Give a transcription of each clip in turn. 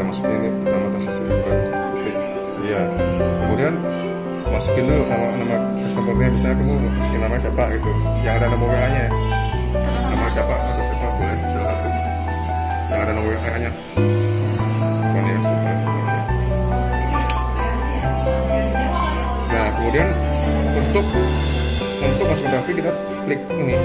masukin ini pertama transaksi buat klik. Iya. Kemudian masukin dulu nama customer-nya, misalnya kamu masukin nama siapa gitu, yang ada nomor WA-nya. Nama siapa atau siapa boleh salah satu yang ada nomor WA-nya. Nah, kemudian untuk masuk transaksi kita klik ini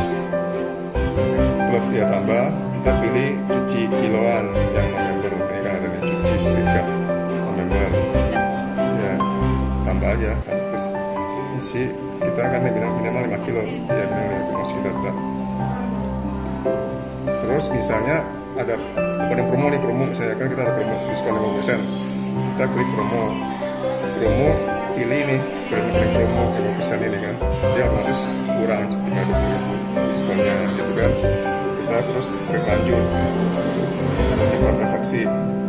plus ya, tambah, kita pilih cuci kiloan yang member, ini kan ada nih cuci setrika member ya, tambah aja terus isi, kita akan minimal 5 kilo ya, masuk data. Terus misalnya ada opening promo nih, misalnya kan kita ada promo diskon 5%, kita klik promo, pilih ini promo 5% ini kan, dia otomatis kurang 320 diskonnya gitu kan. Kita terus klik lanjut, simpan transaksi.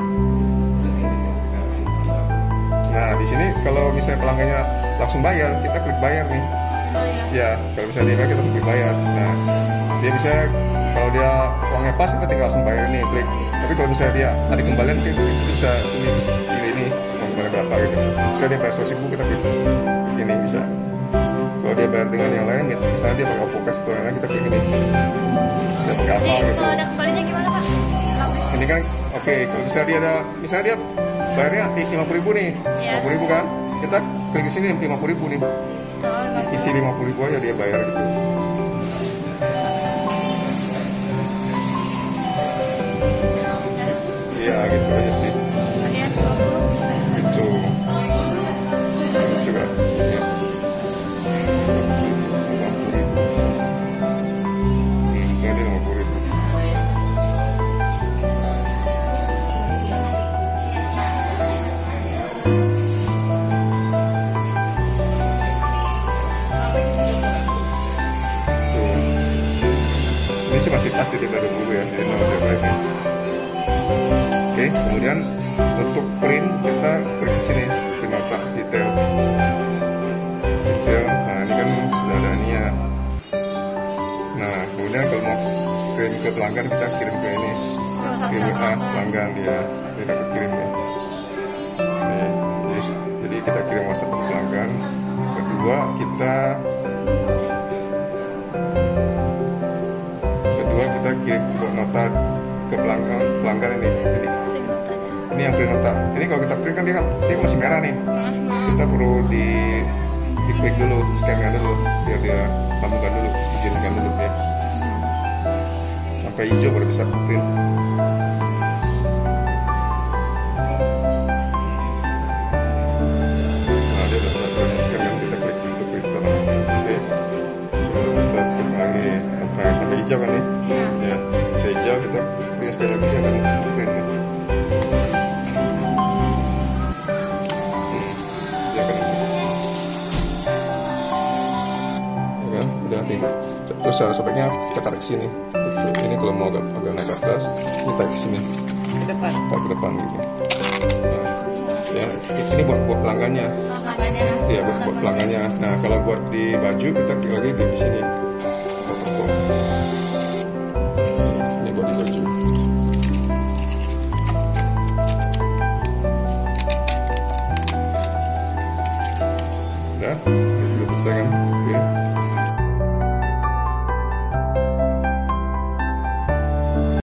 Nah di sini kalau misalnya pelanggannya langsung bayar, kita klik bayar nih. Ya kalau misalnya dia kita klik bayar. Nah dia bisa, kalau dia uangnya pas kita tinggal langsung bayar nih, klik. Tapi kalau misalnya dia ada kembalian, kita bisa pilih ini mau kembali berapa gitu. Misalnya dia bayar 100.000, kita klik ini bisa. Kalau dia bayar dengan yang lain, misalnya dia pakai Vokasi atau yang lain, kita klik ini. Bisa pakai apa gitu. Kalau ada kembalinya gimana Pak? Ini kan oke, kalau misalnya dia bayarnya 50.000 nih, ya. 50.000 kan, kita klik di sini 50.000 nih. Isi 50.000 aja dia bayar gitu. Iya gitu aja sih. Gitu. Coba. Yes. 50.000. Saya di 50.000. Ini sih masih pasti di baru dulu ya, di nomor berapa. Oke, kemudian untuk print kita klik sini, print nota detail. Nah ini kan sudah ada niat. Nah kemudian kalau mau kirim ke pelanggan, kita kirim ke ini, kirim ke pelanggan dia dapat kirim ya. Jadi kita kirim WhatsApp ke pelanggan. Kedua kita kirim buat nota ke pelanggan ini. Jadi ini yang print nota. Ini kalau kita print kan dia masih merah nih. Kita perlu di klik dulu, scan-nya dulu, biar dia sambungkan dulu, izinkan dulu ya. Sampai hijau baru bisa print. Nah dia udah scan, yang kita klik untuk printer. Oke. Kita klik lagi sampai hijau kan nih. Ya, hijau kita print sekali lagi dia akan print. Terus sebaiknya kita tarik ke sini. Ini kalau mau agak naik ke atas, ini tarik ke sini. Ke depan. Tarik ke depan gitu. Nah, ya, ini buat pelanggannya. Iya, buat pelanggannya. Nah, kalau buat di baju kita klik lagi di sini. Ini buat di baju. Udah, belum selesai kan?